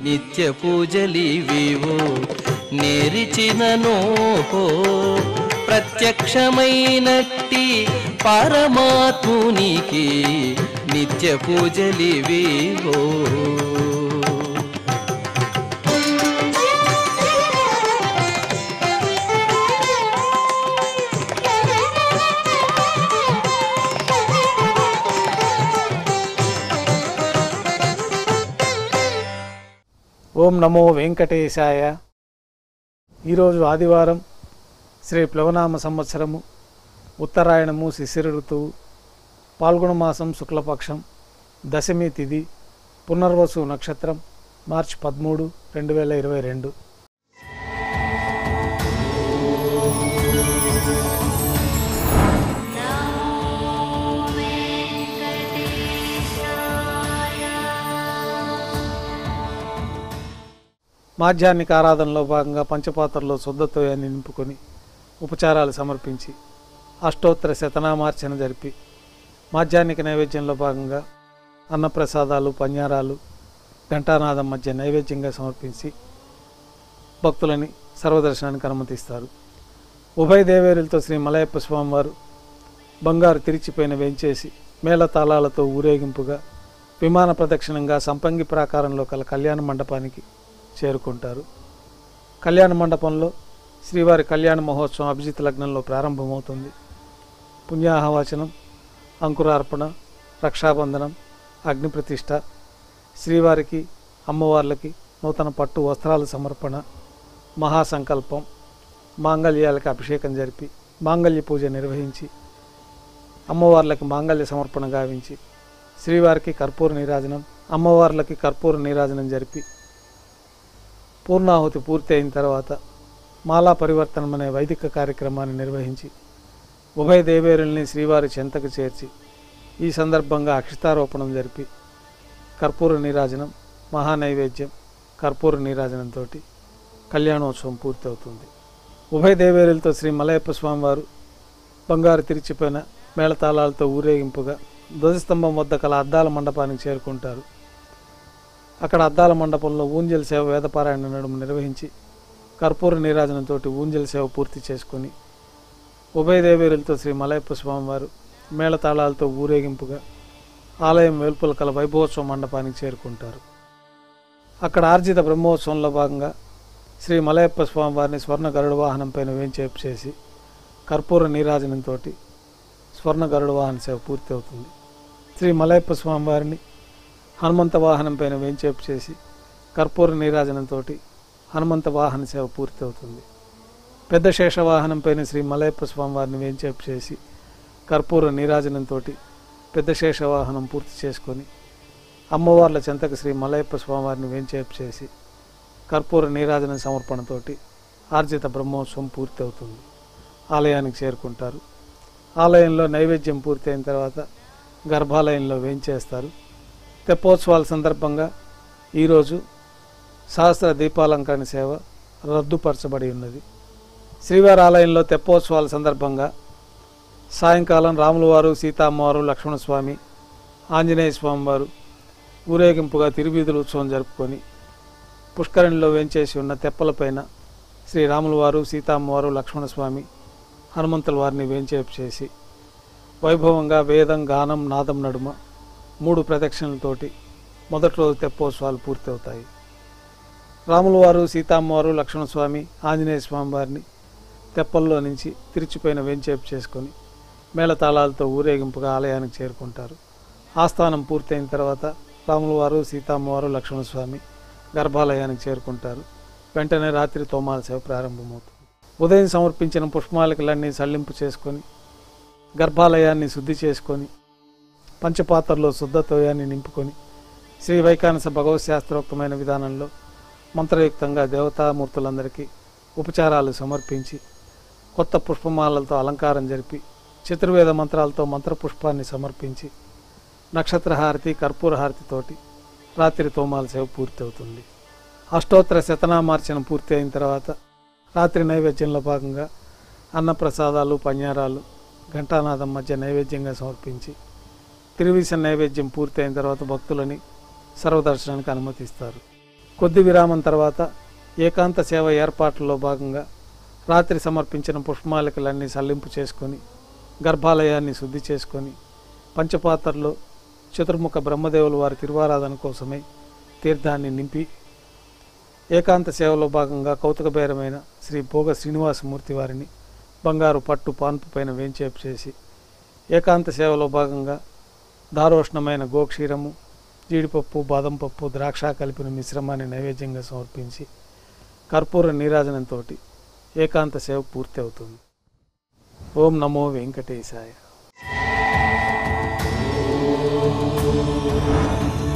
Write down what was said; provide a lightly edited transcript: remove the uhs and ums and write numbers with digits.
నిత్య పూజలివివో నేరిచిననో ప్రత్యక్షమైనట్టి పరమాత్మునికి నిత్య పూజలివివో. ఓం నమో వెంకటేశాయ. ఈరోజు ఆదివారం, శ్రీ ప్లవనామ సంవత్సరము, ఉత్తరాయణము, శిశిర ఋతువు, పాల్గొన మాసం, శుక్లపక్షం, దశమి తిథి, పునర్వసు నక్షత్రం, మార్చి 13, 2022. మాధ్యాహ్నిక ఆరాధనలో భాగంగా పంచపాత్రలో శుద్ధతోయాన్ని నింపుకొని ఉపచారాలు సమర్పించి అష్టోత్తర శతనామార్చన జరిపి మాధ్యాహ్నిక నైవేద్యంలో భాగంగా అన్నప్రసాదాలు, పన్యారాలు, ఘంటానాదం మధ్య నైవేద్యంగా సమర్పించి భక్తులని సర్వదర్శనానికి అనుమతిస్తారు. ఉభయ దేవేరులతో శ్రీ మలయప్ప స్వామివారు బంగారు తిరిచిపోయిన వేంచేసి మేళతాళాలతో ఊరేగింపుగా విమాన ప్రదక్షిణంగా సంపంగి ప్రాకారంలో కల కళ్యాణ మండపానికి చేరుకుంటారు. కళ్యాణ మండపంలో శ్రీవారి కళ్యాణ మహోత్సవం అభిజిత్ లగ్నంలో ప్రారంభమవుతుంది. పుణ్యాహవచనం, అంకురార్పణ, రక్షాబంధనం, అగ్నిప్రతిష్ఠ, శ్రీవారికి అమ్మవార్లకి నూతన పట్టు వస్త్రాల సమర్పణ, మహాసంకల్పం, మాంగళ్యాలకి అభిషేకం జరిపి మాంగళ్య పూజ నిర్వహించి అమ్మవార్లకి మాంగళ్య సమర్పణ గావించి శ్రీవారికి కర్పూర నీరాజనం, అమ్మవార్లకి కర్పూర నీరాజనం జరిపి పూర్ణాహుతి పూర్తి అయిన తర్వాత మాలా పరివర్తనం అనే వైదిక కార్యక్రమాన్ని నిర్వహించి ఉభయ దేవేరుల్ని శ్రీవారి చెంతకు చేర్చి ఈ సందర్భంగా అక్షితారోపణం జరిపి కర్పూర నీరాజనం, మహానైవేద్యం, కర్పూర నీరాజనంతో కళ్యాణోత్సవం పూర్తవుతుంది. ఉభయ దేవేరులతో శ్రీ మలయప్ప స్వామివారు బంగారు తిరిచిపోయిన మేళతాళాలతో ఊరేగింపుగా ధ్వజస్తంభం వద్ద కల అద్దాల మండపానికి చేరుకుంటారు. అక్కడ అద్దాల మండపంలో ఊంజల్ సేవ వేదపారాయణ నడుము నిర్వహించి కర్పూర నీరాజనంతో ఊంజల్ సేవ పూర్తి చేసుకొని ఉభయ దేవేరులతో శ్రీ మలయప్ప స్వామివారు మేళతాళాలతో ఊరేగింపుగా ఆలయం వెలుపల కల వైభవోత్సవ మండపానికి చేరుకుంటారు. అక్కడ ఆర్జిత బ్రహ్మోత్సవంలో భాగంగా శ్రీ మలయప్ప స్వామివారిని స్వర్ణ గరుడ వాహనం పైన వేంచేపు చేసి కర్పూర నీరాజనంతో స్వర్ణ గరుడ వాహన సేవ పూర్తి అవుతుంది. శ్రీ మలయప్ప స్వామివారిని హనుమంత వాహనం పైన వేంచేపు చేసి కర్పూర నీరాజనంతో హనుమంత వాహన సేవ పూర్తి అవుతుంది. పెద్ద శేషవాహనం పైన శ్రీ మలయప్ప స్వామివారిని వేంచేపు చేసి కర్పూర నీరాజనంతో పెద్ద శేషవాహనం పూర్తి చేసుకొని అమ్మవార్ల చెంతకు శ్రీ మలయప్ప స్వామివారిని వేంచేపు చేసి కర్పూర నీరాజన సమర్పణతోటి ఆర్జిత బ్రహ్మోత్సవం పూర్తి అవుతుంది. ఆలయానికి చేరుకుంటారు. ఆలయంలో నైవేద్యం పూర్తి అయిన తర్వాత గర్భాలయంలో వేంచేస్తారు. తెప్పోత్సవాల సందర్భంగా ఈరోజు సహస్ర దీపాలంకరణ సేవ రద్దుపరచబడి ఉన్నది. శ్రీవారి ఆలయంలో తెప్పోత్సవాల సందర్భంగా సాయంకాలం రాములవారు, సీతామ్మవారు, లక్ష్మణస్వామి, ఆంజనేయ స్వామివారు ఊరేగింపుగా తిరువీధుల ఉత్సవం జరుపుకొని పుష్కరిణిలో వేంచేసి ఉన్న తెప్పలపైన శ్రీరాములవారు, సీతామ్మవారు, లక్ష్మణస్వామి, హనుమంతుల వారిని వేంచేపు చేసి వైభవంగా వేదం, గానం, నాదం నడుమ 3 ప్రదక్షిణలతోటి మొదటి రోజు తెప్పోత్సవాలు పూర్తవుతాయి. రాములవారు, సీతామ్మవారు, లక్ష్మణస్వామి, ఆంజనేయ స్వామి వారిని తెప్పల్లో నుంచి తిరిచిపోయిన వేంచేపు చేసుకొని మేళతాళాలతో ఊరేగింపుగా ఆలయానికి చేరుకుంటారు. ఆస్థానం పూర్తయిన తర్వాత రాములవారు, సీతామ్మవారు, లక్ష్మణస్వామి గర్భాలయానికి చేరుకుంటారు. వెంటనే రాత్రి తోమాల సేవ ప్రారంభమవుతుంది. ఉదయం సమర్పించిన పుష్పమాలికలన్నీ సల్లింపు చేసుకొని గర్భాలయాన్ని శుద్ధి చేసుకొని పంచపాత్రలో శుద్ధతోయాన్ని నింపుకొని శ్రీ వైకానస భగవత్ శాస్త్రోక్తమైన విధానంలో మంత్రయుక్తంగా దేవతామూర్తులందరికీ ఉపచారాలు సమర్పించి కొత్త పుష్పమాలలతో అలంకారం జరిపి చతుర్వేద మంత్రాలతో మంత్రపుష్పాన్ని సమర్పించి నక్షత్రహారతి, కర్పూరహారతితోటి రాత్రి తోమాల సేవ పూర్తి అవుతుంది. అష్టోత్తర శతనామార్చన పూర్తి అయిన తర్వాత రాత్రి నైవేద్యంలో భాగంగా అన్నప్రసాదాలు, పన్యారాలు, ఘంటానాదం మధ్య నైవేద్యంగా సమర్పించి తిరువీస నైవేద్యం పూర్తి అయిన తర్వాత భక్తులని సర్వదర్శనానికి అనుమతిస్తారు. కొద్ది విరామం తర్వాత ఏకాంత సేవ ఏర్పాట్లలో భాగంగా రాత్రి సమర్పించిన పుష్పమాలికలన్నీ సల్లింపు చేసుకొని గర్భాలయాన్ని శుద్ధి చేసుకొని పంచపాత్రలో చతుర్ముఖ బ్రహ్మదేవుల వారి తిరువారాధన కోసమై తీర్థాన్ని నింపి ఏకాంత సేవలో భాగంగా కౌతుకబేరమైన శ్రీ భోగ శ్రీనివాసమూర్తి వారిని బంగారు పట్టు పాన్పు పైన వేంచేపు చేసి ఏకాంత సేవలో భాగంగా దారోష్ణమైన గోక్షీరము, జీడిపప్పు, బాదం పప్పు, ద్రాక్ష కలిపిన మిశ్రమాన్ని నైవేద్యంగా సమర్పించి కర్పూర నీరాజనంతో ఏకాంత సేవ పూర్తి అవుతుంది. ఓం నమో వెంకటేశాయ.